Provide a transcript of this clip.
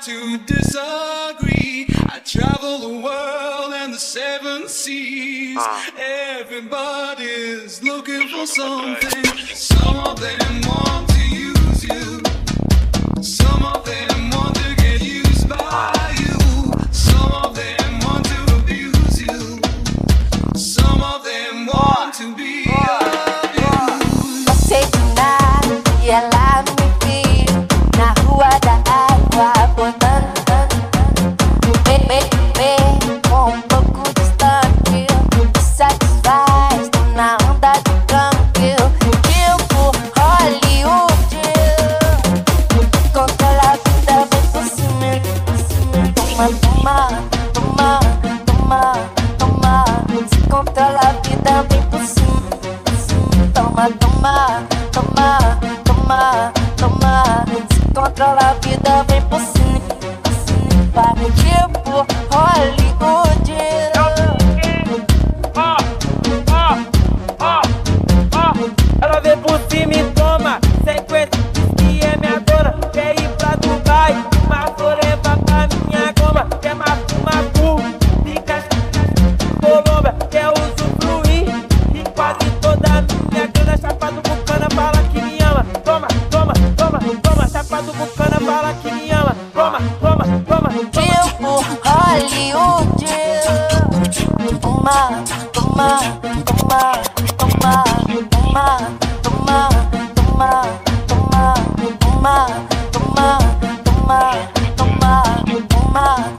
to disagree. I travel the world and the seven seas. Everybody's looking for something. Some of them want to use you. Some of them want to get used by you. Some of them want to abuse you. Some of them want to be abused. Não sei de nada e ela me viu na rua da água botando. Com um pouco distante, me satisfaz, tô na onda de tranquilo. Tipo Hollywood, controla a vida bem por cima. Toma, toma, toma, toma, toma. Se controla a vida bem por cima. Toma, toma, toma, toma, toma. Se controla a vida bem por cima. Tipo Hollywood. Ela vem por cima e toma sequência, diz que é minha dona. Quer ir pra Dubai, mas vou levar pra minha goma. Quer macu, fica Colômbia. Quer usufruir e quase toda a minha grana. Chapa do Bucana fala que me ama. Toma, toma, toma, toma. Chapa do Bucana fala que me ama. Toma, toma, toma. Tipo Hollywood. Toma, toma, toma, toma, toma, toma, toma, toma, toma, toma, toma, toma, toma.